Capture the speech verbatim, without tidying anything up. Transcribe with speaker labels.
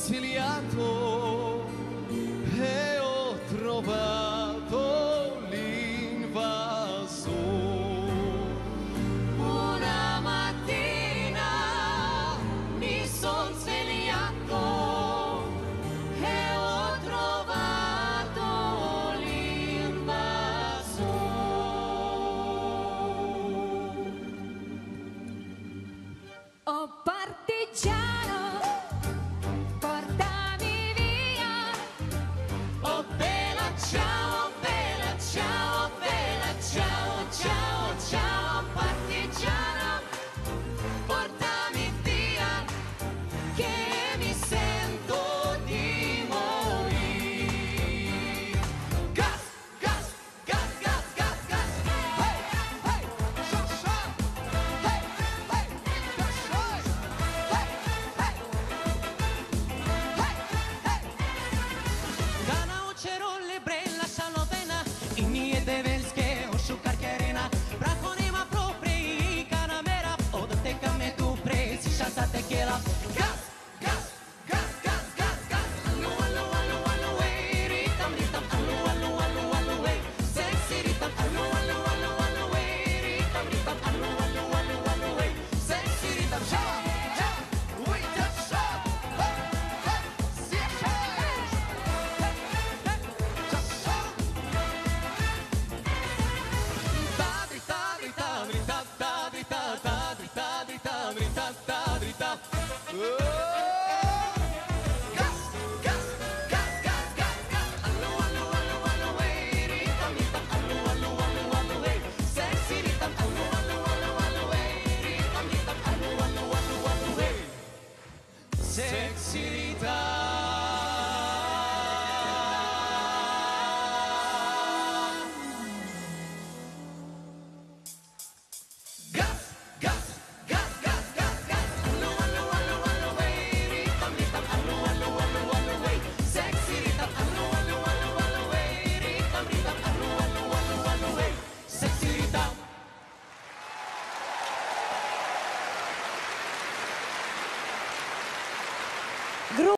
Speaker 1: esiliato e ho trovato l'invasore.
Speaker 2: Una mattina mi son svegliato e ho trovato l'invasore. Oh partigiano, portami via. Oh bella ciao, bella ciao, bella ciao, ciao, ciao partigiano, portami via che mi sento di morire.
Speaker 1: Gas, gas, gas, gas, gas, gas. Hey, hey, sha, sha. Hey, hey, gas, hey. Hey, hey. Hey, hey.
Speaker 3: Dana očerole brela šalovena I nije develske ošukarke arena. Brakonima propre I kanamera od teka me tu presi šansa tekela.
Speaker 1: Gas, gas, gas, gas, gas, gas.
Speaker 3: Allo, allo, allo, allo, ej, ritam, ritam, allo, allo, allo, allo, ej, sexy ritam, allo, allo, allo, allo, ej, ritam, ritam, allo, allo, allo, allo, ej, sexy ritam,
Speaker 1: Ciao, ciao, we just shot. Hey, hey, see it, hey. Hey, hey, just shot. Ta drita, drita, drita, ta drita, ta drita, drita, drita, ta drita. Oh! Gas, gas, gas, gas, gas, gas.
Speaker 3: allo, allo, allo, allo, ej, ritam, ritam, allo, allo, allo, allo, ej, sexy ritam, allo, allo, allo, allo, ej, ritam, ritam, allo, allo, allo, allo, ej.
Speaker 1: Sexy Rita. Gas, gas, gas, gas, gas, gas.
Speaker 3: Allo, allo, allo, allo, ej, ritam, ritam, allo, allo, allo, allo, ej, sexy ritam, allo, allo, allo, allo, ej, ritam, ritam, allo, allo, allo, allo, ej, sexy ritam.